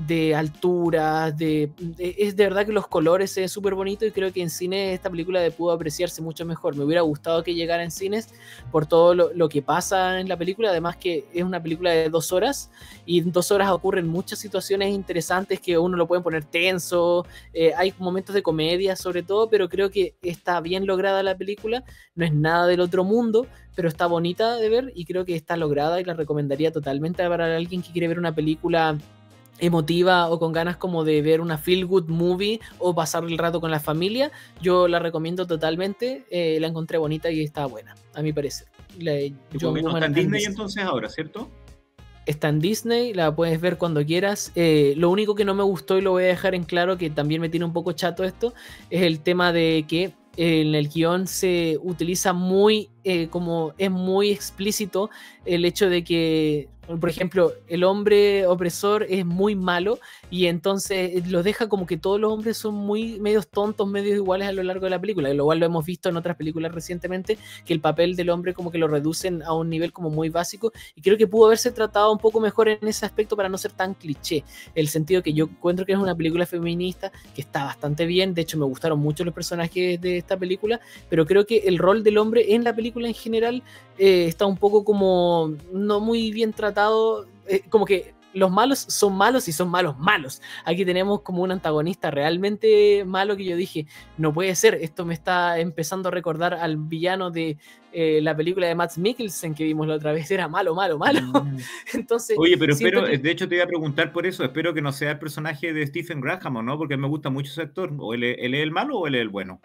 alturas, es de verdad que los colores se ven súper bonitos, y creo que en cine esta película pudo apreciarse mucho mejor. Me hubiera gustado que llegara en cines por todo lo que pasa en la película, además que es una película de 2 horas, y en 2 horas ocurren muchas situaciones interesantes que uno lo pueden poner tenso, hay momentos de comedia sobre todo, pero creo que está bien lograda la película, no es nada del otro mundo, pero está bonita de ver y creo que está lograda, y la recomendaría totalmente para alguien que quiere ver una película emotiva o con ganas como de ver una feel good movie o pasar el rato con la familia. Yo la recomiendo totalmente, la encontré bonita y está buena, a mi parecer. Está en Disney entonces ahora, ¿cierto? Está en Disney, la puedes ver cuando quieras. Lo único que no me gustó, y lo voy a dejar en claro, que también me tiene un poco chato esto, es el tema de que en el guión se utiliza muy como es muy explícito el hecho de que, por ejemplo, el hombre opresor es muy malo y entonces lo deja como que todos los hombres son muy medios tontos, medios iguales a lo largo de la película, lo cual lo hemos visto en otras películas recientemente, que el papel del hombre como que lo reducen a un nivel como muy básico, y creo que pudo haberse tratado un poco mejor en ese aspecto para no ser tan cliché, el sentido que yo encuentro que es una película feminista que está bastante bien, de hecho me gustaron mucho los personajes de esta película, pero creo que el rol del hombre en la película en general está un poco como no muy bien tratado, como que los malos y son malos malos. Aquí tenemos como un antagonista realmente malo que yo dije, no puede ser, esto me está empezando a recordar al villano de la película de Mads Mikkelsen que vimos la otra vez, era malo, malo, malo. Entonces, oye, pero espero, que... de hecho te iba a preguntar por eso, espero que no sea el personaje de Stephen Graham, ¿o no? Porque me gusta mucho ese actor, o él es el malo o él es el bueno.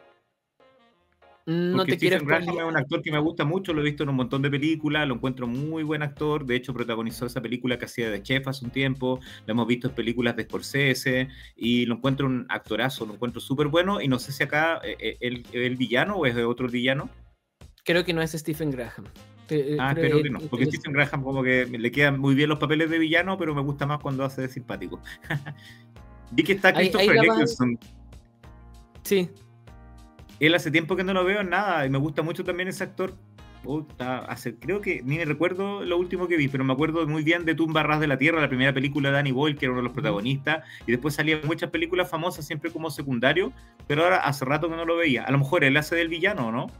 No Porque te quiero Stephen Graham es spoilear. un actor que me gusta mucho, lo he visto en un montón de películas, lo encuentro muy buen actor, de hecho protagonizó esa película que hacía de chef hace un tiempo, lo hemos visto en películas de Scorsese, y lo encuentro un actorazo, lo encuentro súper bueno, y no sé si acá el villano o es de otro villano. Creo que no es Stephen Graham. Espero que no, porque Stephen Graham como que le quedan muy bien los papeles de villano, pero me gusta más cuando hace de simpático. Vi que está Christopher Eccleston. Sí. Él hace tiempo que no lo veo en nada y me gusta mucho también ese actor. Creo que ni me recuerdo lo último que vi, pero me acuerdo muy bien de Tumba Ras de la Tierra, la primera película de Danny Boyle, que era uno de los protagonistas, y después salían muchas películas famosas siempre como secundario, pero ahora hace rato que no lo veía. A lo mejor él hace del villano, ¿no?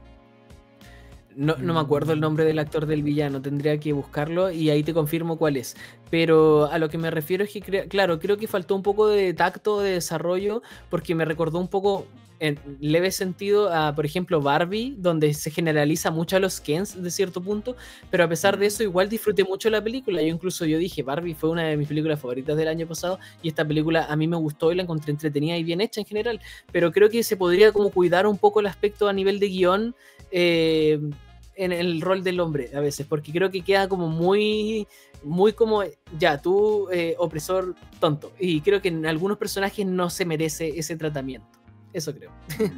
No me acuerdo el nombre del actor del villano, tendría que buscarlo y ahí te confirmo cuál es. Pero a lo que me refiero es que, claro, creo que faltó un poco de tacto, de desarrollo, porque me recordó un poco, en leve sentido, a, por ejemplo, Barbie, donde se generaliza mucho a los Kens de cierto punto, pero a pesar de eso igual disfruté mucho la película. Yo dije, Barbie fue una de mis películas favoritas del año pasado y esta película a mí me gustó y la encontré entretenida y bien hecha en general, pero creo que se podría como cuidar un poco el aspecto a nivel de guión, en el rol del hombre a veces, porque creo que queda como muy como, ya, tú opresor tonto, y creo que en algunos personajes no se merece ese tratamiento, eso creo.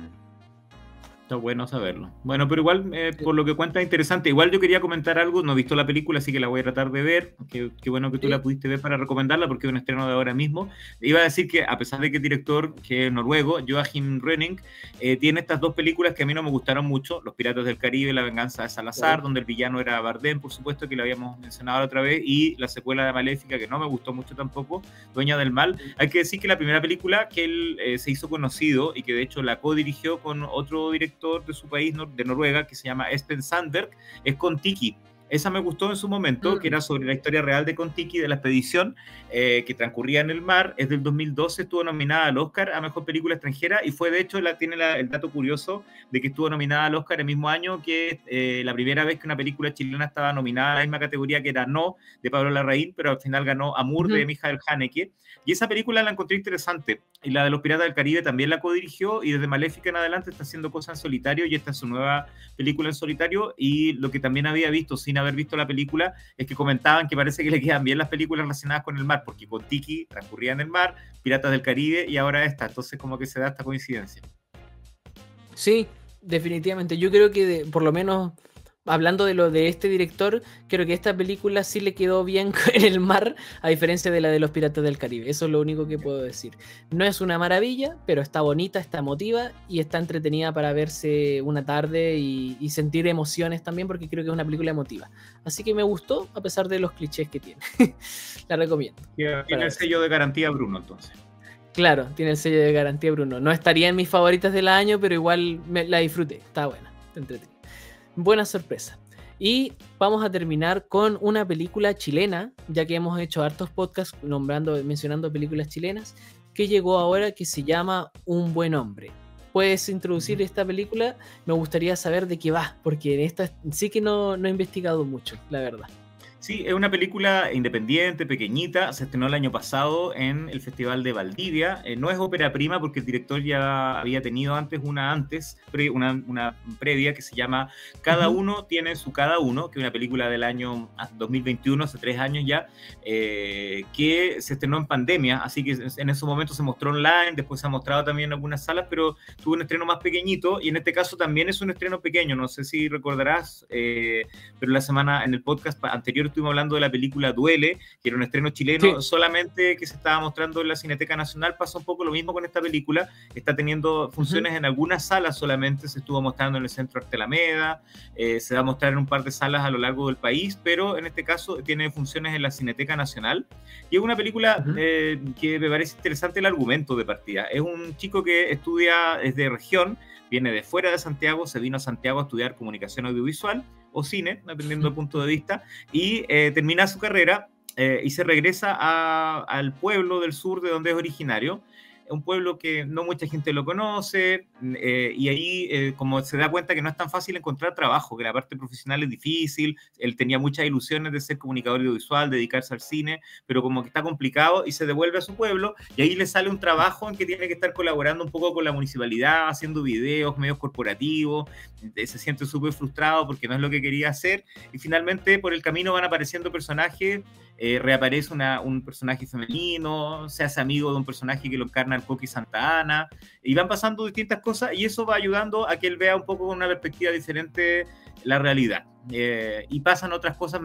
Está bueno saberlo. Bueno, pero igual, por lo que cuenta, es interesante. Igual yo quería comentar algo, no he visto la película, así que la voy a tratar de ver. Qué bueno que tú la pudiste ver para recomendarla, porque es un estreno de ahora mismo. Iba a decir que, a pesar de que el director, que es noruego, Joachim Rønning, tiene estas dos películas que a mí no me gustaron mucho, Los Piratas del Caribe, La Venganza de Salazar, donde el villano era Bardem, por supuesto, que lo habíamos mencionado la otra vez, y la secuela de Maléfica, que no me gustó mucho tampoco, Dueña del Mal. Hay que decir que la primera película que él se hizo conocido, y que de hecho la co-dirigió con otro director de su país, de Noruega, que se llama Espen Sandberg, es Kon-Tiki. Esa me gustó en su momento, que era sobre la historia real de Kon-Tiki, de la expedición que transcurría en el mar. Es del 2012, estuvo nominada al Oscar a Mejor Película Extranjera y fue, de hecho, tiene el dato curioso de que estuvo nominada al Oscar el mismo año que la primera vez que una película chilena estaba nominada a la misma categoría, que era No, de Pablo Larraín, pero al final ganó Amour, de Michael Haneke. Y esa película la encontré interesante. Y la de Los Piratas del Caribe también la codirigió, y desde Maléfica en adelante está haciendo cosas en solitario, y esta es su nueva película en solitario. Y lo que también había visto, sin haber visto la película, es que comentaban que parece que le quedan bien las películas relacionadas con el mar, porque Kon-Tiki transcurría en el mar, Piratas del Caribe y ahora esta. Entonces como que se da esta coincidencia. Sí, definitivamente. Yo creo que por lo menos hablando de lo de este director, creo que esta película sí le quedó bien en el mar, a diferencia de la de Los Piratas del Caribe. Eso es lo único que puedo decir. No es una maravilla, pero está bonita, está emotiva y está entretenida para verse una tarde y sentir emociones también, porque creo que es una película emotiva. Así que me gustó, a pesar de los clichés que tiene. La recomiendo. Tiene el sello de garantía Bruno, entonces. Claro, tiene el sello de garantía Bruno. No estaría en mis favoritas del año, pero igual la disfruté. Está buena, está entretenida. Buena sorpresa. Y vamos a terminar con una película chilena, ya que hemos hecho hartos podcasts mencionando películas chilenas, que llegó ahora, que se llama Un Buen Hombre. ¿Puedes introducir esta película? Me gustaría saber de qué va, porque en esta sí que no he investigado mucho, la verdad. Sí, es una película independiente, pequeñita, se estrenó el año pasado en el Festival de Valdivia. No es ópera prima porque el director ya había tenido una previa que se llama Cada Ujú. uno tiene su cada uno, que es una película del año 2021, hace 3 años ya, que se estrenó en pandemia, así que en esos momentos se mostró online, después se ha mostrado también en algunas salas, pero tuvo un estreno más pequeñito y en este caso también es un estreno pequeño, no sé si recordarás, pero la semana en el podcast anterior estuvimos hablando de la película Duele, que era un estreno chileno Sí. solamente que se estaba mostrando en la Cineteca Nacional. Pasa un poco lo mismo con esta película, está teniendo Ujú. funciones en algunas salas solamente, se estuvo mostrando en el Centro Arte Alameda, se va a mostrar en un par de salas a lo largo del país, pero en este caso tiene funciones en la Cineteca Nacional, y es una película Ujú. que me parece interesante el argumento de partida. Es un chico que estudia, es de región, viene de fuera de Santiago, se vino a Santiago a estudiar comunicación audiovisual o cine, dependiendo del punto de vista, y termina su carrera y se regresa al pueblo del sur de donde es originario, un pueblo que no mucha gente lo conoce, y ahí como se da cuenta que no es tan fácil encontrar trabajo, que la parte profesional es difícil, él tenía muchas ilusiones de ser comunicador audiovisual, dedicarse al cine, pero como que está complicado y se devuelve a su pueblo y ahí le sale un trabajo en que tiene que estar colaborando un poco con la municipalidad, haciendo videos, medios corporativos, se siente súper frustrado porque no es lo que quería hacer y finalmente por el camino van apareciendo personajes, reaparece un personaje femenino, se hace amigo de un personaje que lo encarna el Coqui Santa Ana, y van pasando distintas cosas y eso va ayudando a que él vea un poco con una perspectiva diferente la realidad. Y pasan otras cosas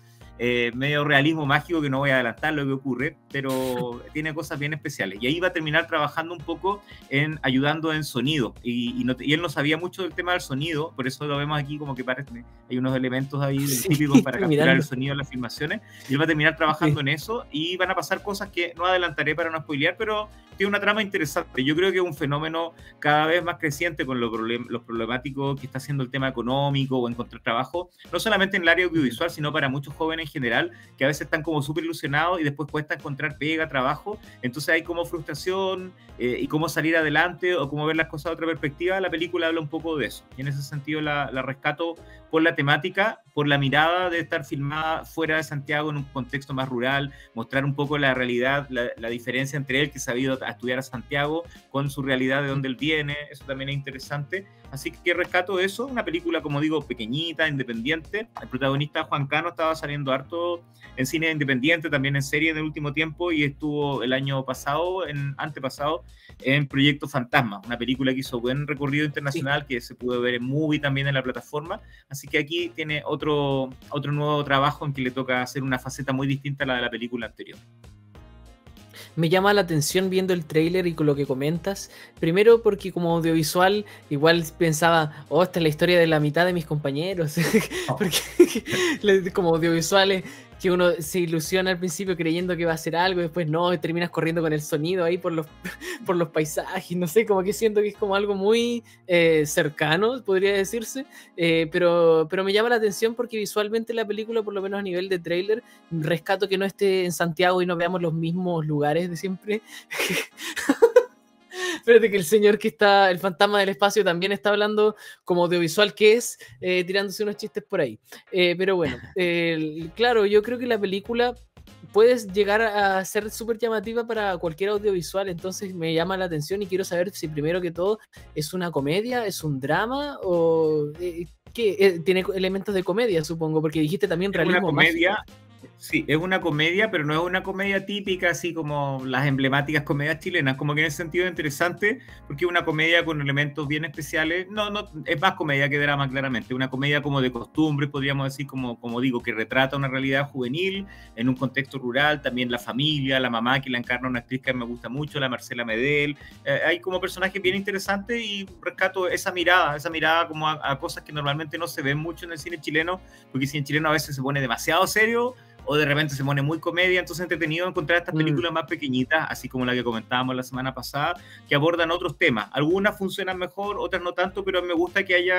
medio realismo mágico que no voy a adelantar lo que ocurre, pero tiene cosas bien especiales. Y ahí va a terminar trabajando un poco ayudando en sonido. Y él no sabía mucho del tema del sonido, por eso lo vemos aquí como que parece, hay unos elementos ahí Sí, típicos para estoy capturar el mirando. sonido en las filmaciones. Y él va a terminar Sí. trabajando en eso y van a pasar cosas que no adelantaré para no spoilear, pero tiene una trama interesante. Yo creo que es un fenómeno cada vez más creciente con lo problemático que está haciendo el tema económico o encontrar trabajo, no solamente en el área Mm. audiovisual, sino para muchos jóvenes en general, que a veces están como súper ilusionados y después cuesta encontrar pega, trabajo. Entonces hay como frustración y cómo salir adelante o cómo ver las cosas de otra perspectiva. La película habla un poco de eso. Y en ese sentido la rescato por la temática, por la mirada de estar filmada fuera de Santiago en un contexto más rural, mostrar un poco la realidad, la diferencia entre él que se ha ido a estudiar a Santiago con su realidad de donde él viene, eso también es interesante. Así que rescato eso, una película, como digo, pequeñita, independiente. El protagonista Juan Cano estaba saliendo harto en cine independiente, también en serie en el último tiempo, y estuvo el año pasado, antepasado, en Proyecto Fantasma, una película que hizo buen recorrido Sí. internacional, que se pudo ver en Movie también en la plataforma. Así que aquí tiene otro nuevo trabajo en que le toca hacer una faceta muy distinta a la de la película anterior. Me llama la atención viendo el tráiler y con lo que comentas. Primero porque como audiovisual igual pensaba, oh, esta es la historia de la mitad de mis compañeros. Oh. Porque como audiovisuales que uno se ilusiona al principio creyendo que va a hacer algo y después no, y terminas corriendo con el sonido ahí por los, por los paisajes, no sé, como que siento que es como algo muy cercano, podría decirse, pero me llama la atención porque visualmente la película, por lo menos a nivel de tráiler, rescato que no esté en Santiago y no veamos los mismos lugares de siempre. Espérate que el señor que está, el fantasma del espacio, también está hablando como audiovisual que es, tirándose unos chistes por ahí. Pero bueno, claro, yo creo que la película puede llegar a ser súper llamativa para cualquier audiovisual, entonces me llama la atención y quiero saber si primero que todo es una comedia, es un drama o ¿qué? Tiene elementos de comedia, supongo, porque dijiste también Es una realismo mágico. comedia. Sí, es una comedia, pero no es una comedia típica, así como las emblemáticas comedias chilenas, como que en ese sentido es interesante, porque es una comedia con elementos bien especiales, no, es más comedia que drama, claramente, una comedia como de costumbres, podríamos decir, como digo, que retrata una realidad juvenil en un contexto rural, también la familia, la mamá que la encarna una actriz que me gusta mucho, la Marcela Medel, hay como personajes bien interesantes y rescato esa mirada como a cosas que normalmente no se ven mucho en el cine chileno, porque el cine chileno a veces se pone demasiado serio, o de repente se pone muy comedia, entonces es entretenido encontrar estas Mm. películas más pequeñitas, así como la que comentábamos la semana pasada, que abordan otros temas. Algunas funcionan mejor, otras no tanto, pero me gusta que haya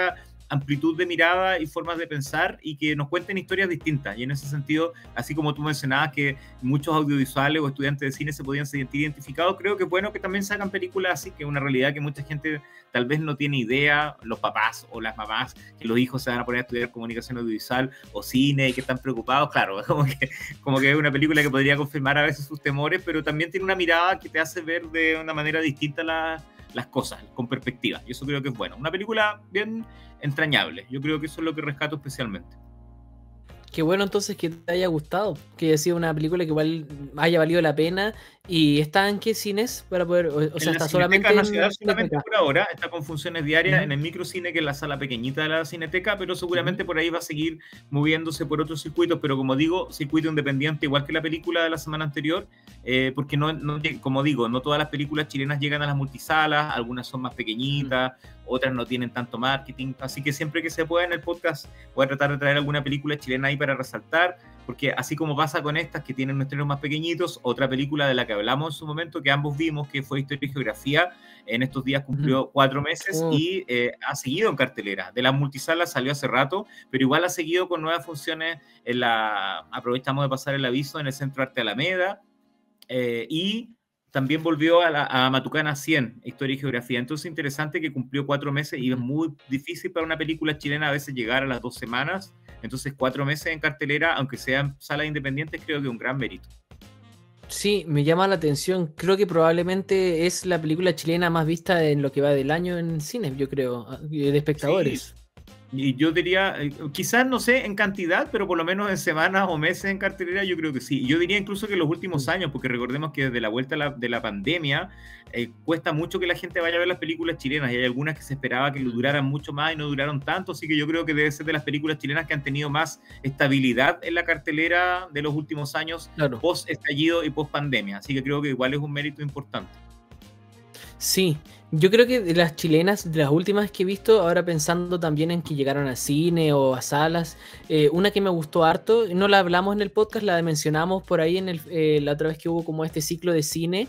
amplitud de mirada y formas de pensar y que nos cuenten historias distintas. Y en ese sentido, así como tú mencionabas que muchos audiovisuales o estudiantes de cine se podían sentir identificados, creo que es bueno que también sacan películas así, que es una realidad que mucha gente tal vez no tiene idea, los papás o las mamás, que los hijos se van a poner a estudiar comunicación audiovisual o cine y que están preocupados. Claro, como que es una película que podría confirmar a veces sus temores, pero también tiene una mirada que te hace ver de una manera distinta las cosas, con perspectiva. Y eso creo que es bueno. Una película bien entrañable. Yo creo que eso es lo que rescato especialmente. Qué bueno entonces que te haya gustado, que haya sido una película que igual haya valido la pena. ¿Y está en qué cines para poder, o sea, está solamente Nacional, en solamente Cineteca? por ahora, está con funciones diarias en el microcine, que es la sala pequeñita de la Cineteca, pero seguramente por ahí va a seguir moviéndose por otros circuitos, pero como digo, circuito independiente, igual que la película de la semana anterior, porque como digo, no todas las películas chilenas llegan a las multisalas, algunas son más pequeñitas, otras no tienen tanto marketing, así que siempre que se pueda en el podcast voy a tratar de traer alguna película chilena ahí para resaltar, porque así como pasa con estas que tienen estrenos más pequeñitos, otra película de la que hablamos en su momento, que ambos vimos, que fue Historia y Geografía, en estos días cumplió 4 meses y ha seguido en cartelera. De las multisalas salió hace rato, pero igual ha seguido con nuevas funciones aprovechamos de pasar el aviso en el Centro Arte Alameda, y también volvió a Matucana 100, Historia y Geografía. Entonces, interesante que cumplió 4 meses y es muy difícil para una película chilena a veces llegar a las 2 semanas. Entonces, 4 meses en cartelera, aunque sean salas independientes, creo que es un gran mérito. Sí, me llama la atención. Creo que probablemente es la película chilena más vista en lo que va del año en cines, yo creo, de Sí, espectadores. y yo diría, quizás no sé en cantidad, pero por lo menos en semanas o meses en cartelera yo creo que sí. Yo diría incluso que en los últimos años, porque recordemos que desde la vuelta de la pandemia cuesta mucho que la gente vaya a ver las películas chilenas, y hay algunas que se esperaba que duraran mucho más y no duraron tanto, así que yo creo que debe ser de las películas chilenas que han tenido más estabilidad en la cartelera de los últimos años, Claro. post estallido y post pandemia, así que creo que igual es un mérito importante. Sí, yo creo que de las chilenas, de las últimas que he visto, ahora pensando también en que llegaron al cine o a salas, una que me gustó harto, no la hablamos en el podcast, la mencionamos por ahí la otra vez que hubo como este ciclo de cine,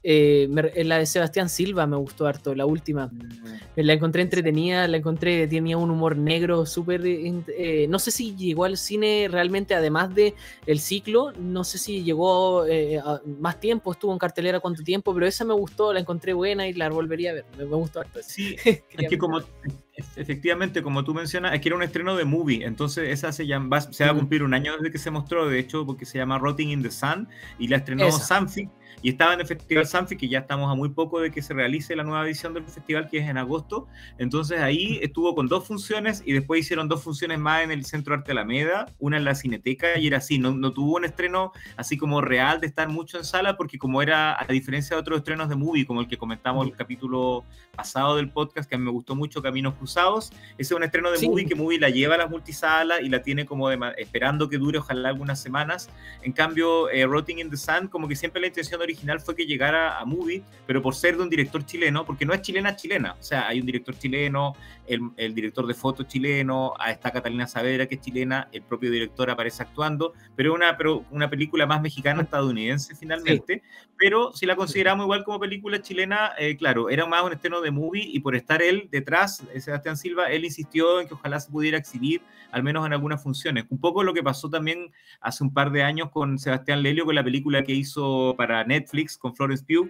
la de Sebastián Silva me gustó harto, la última. La encontré entretenida, tenía un humor negro súper... no sé si llegó al cine realmente, además de el ciclo, no sé si llegó más tiempo, estuvo en cartelera cuánto tiempo, pero esa me gustó, la encontré buena y la volvería a ver, me gustó harto. Sí, es que efectivamente, como tú mencionas, es que era un estreno de movie, entonces esa se va a cumplir un año desde que se mostró, de hecho, porque se llama Rotting in the Sun, y la estrenó Sanfic, y estaba en el Festival Sanfic, que ya estamos a muy poco de que se realice la nueva edición del festival, que es en agosto. Entonces ahí estuvo con 2 funciones, y después hicieron 2 funciones más en el Centro Arte Alameda, una en la Cineteca, y era así, no tuvo un estreno así como real de estar mucho en sala, porque como era, a diferencia de otros estrenos de movie, como el que comentamos el capítulo pasado del podcast, que a mí me gustó mucho, Caminos Cruzados, ese es un estreno de movie, que movie la lleva a las multisalas y la tiene como esperando que dure ojalá algunas semanas. En cambio, Rotting in the Sun, como que siempre la intención original fue que llegara a movie, pero por ser de un director chileno, porque no es chilena, o sea, hay un director chileno, el director de foto chileno, está Catalina Saavedra, que es chilena, el propio director aparece actuando, pero una película más mexicana estadounidense finalmente, pero si la consideramos igual como película chilena, claro, era más un estreno de movie, y por estar él detrás, Sebastián Silva, él insistió en que ojalá se pudiera exhibir al menos en algunas funciones. Un poco lo que pasó también hace un par de años con Sebastián Lelio, con la película que hizo para Netflix con Florence Pugh,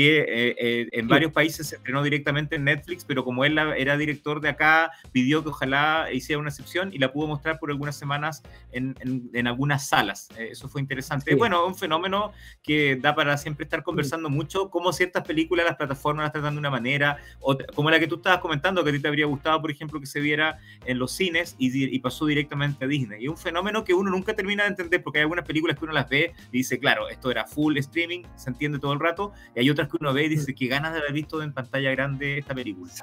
que en varios países se estrenó directamente en Netflix, pero como él era director de acá, pidió que ojalá hiciera una excepción y la pudo mostrar por algunas semanas en algunas salas. Eso fue interesante. Bueno, un fenómeno que da para siempre estar conversando mucho, cómo ciertas películas las plataformas las tratan de una manera, como la que tú estabas comentando, que a ti te habría gustado, por ejemplo, que se viera en los cines y pasó directamente a Disney. Y un fenómeno que uno nunca termina de entender, porque hay algunas películas que uno las ve y dice, claro, esto era full streaming, se entiende todo el rato, y hay otras que uno ve y dice que ganas de haber visto en pantalla grande esta película.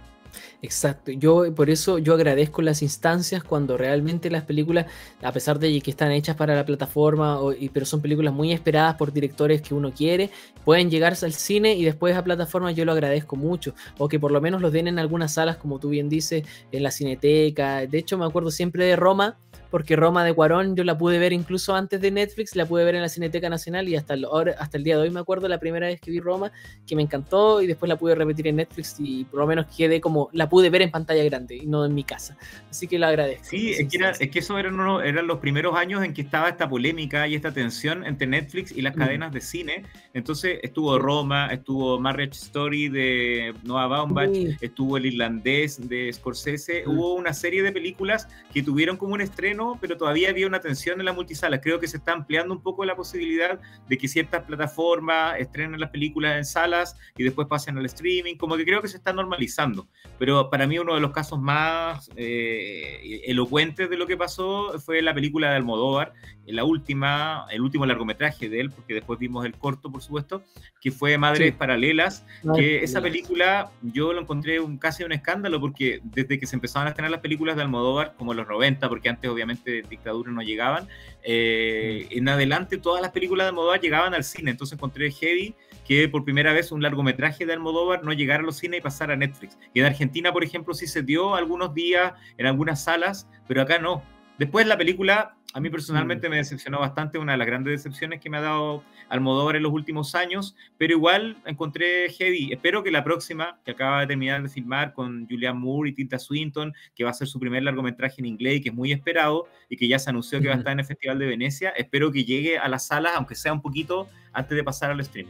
Exacto, por eso yo agradezco las instancias cuando realmente las películas, a pesar de que están hechas para la plataforma, pero son películas muy esperadas por directores que uno quiere, pueden llegarse al cine y después a plataforma. Yo lo agradezco mucho, o que por lo menos los den en algunas salas, como tú bien dices, en la Cineteca. De hecho, me acuerdo siempre de Roma, porque Roma de Cuarón yo la pude ver incluso antes de Netflix, la pude ver en la Cineteca Nacional y hasta el día de hoy me acuerdo la primera vez que vi Roma, que me encantó y después la pude repetir en Netflix y por lo menos quedé como, la pude ver en pantalla grande y no en mi casa. Así que lo agradezco. Sí, es que eso eran los primeros años en que estaba esta polémica y esta tensión entre Netflix y las cadenas de cine. Entonces estuvo Roma, estuvo Marriage Story de Noah Baumbach, estuvo El Irlandés de Scorsese. Hubo una serie de películas que tuvieron como un estreno, pero todavía había una tensión en la multisala. Creo que se está ampliando un poco la posibilidad de que ciertas plataformas estrenen las películas en salas y después pasen al streaming. Como que creo que se está normalizando. Pero para mí uno de los casos más elocuentes de lo que pasó fue la película de Almodóvar, el último largometraje de él, porque después vimos el corto, por supuesto, que fue Madres Paralelas, que esa película yo lo encontré casi un escándalo, porque desde que se empezaron a estrenar las películas de Almodóvar, como en los 90, porque antes obviamente dictadura no llegaban, en adelante todas las películas de Almodóvar llegaban al cine, entonces encontré heavy que por primera vez un largometraje de Almodóvar no llegara a los cines y pasara a Netflix. Y en Argentina, por ejemplo, sí se dio algunos días en algunas salas, pero acá no. Después la película, a mí personalmente me decepcionó bastante, una de las grandes decepciones que me ha dado Almodóvar en los últimos años, pero igual encontré heavy. Espero que la próxima, que acaba de terminar de filmar con Julianne Moore y Tilda Swinton, que va a ser su primer largometraje en inglés y que es muy esperado y que ya se anunció que va a estar en el Festival de Venecia, espero que llegue a las salas, aunque sea un poquito, antes de pasar al streaming.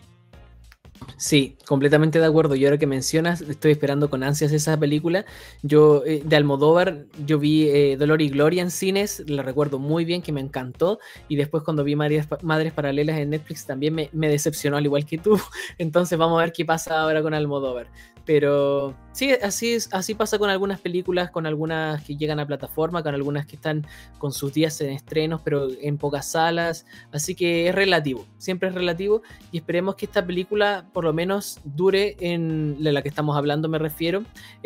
Sí, completamente de acuerdo. Yo ahora que mencionas, estoy esperando con ansias esa película. Yo, de Almodóvar, yo vi Dolor y Gloria en cines, la recuerdo muy bien, que me encantó. Y después cuando vi Madres Paralelas en Netflix también me decepcionó, al igual que tú. Entonces vamos a ver qué pasa ahora con Almodóvar. Pero sí, así pasa con algunas películas, con algunas que llegan a plataforma, con algunas que están con sus días en estrenos, pero en pocas salas. Así que es relativo, siempre es relativo. Y esperemos que esta película por lo menos dure en la que estamos hablando, me refiero.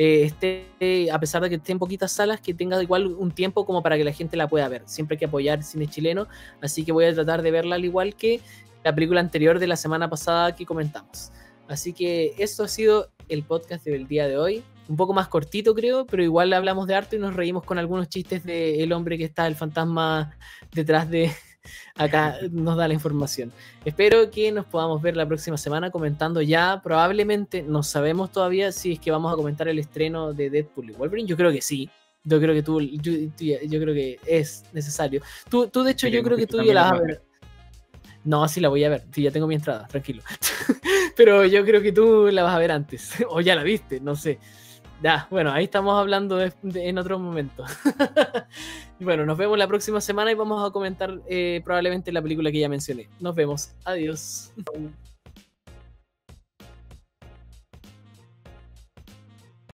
A pesar de que esté en poquitas salas, que tenga igual un tiempo como para que la gente la pueda ver. Siempre hay que apoyar el cine chileno. Así que voy a tratar de verla al igual que la película anterior de la semana pasada que comentamos. Así que esto ha sido el podcast del día de hoy. Un poco más cortito, creo, pero igual hablamos de arte y nos reímos con algunos chistes del hombre que está, el fantasma detrás de... Acá nos da la información. Espero que nos podamos ver la próxima semana comentando ya, probablemente, no sabemos todavía si es que vamos a comentar el estreno de Deadpool y Wolverine. Yo creo que sí. Yo creo que yo creo que es necesario. Tú de hecho, yo creo que tú ya la vas a ver. No, sí la voy a ver. Sí, ya tengo mi entrada, tranquilo. Pero yo creo que tú la vas a ver antes. O ya la viste, no sé. Ya, bueno, ahí estamos hablando en otro momento. Bueno, nos vemos la próxima semana y vamos a comentar probablemente la película que ya mencioné. Nos vemos. Adiós.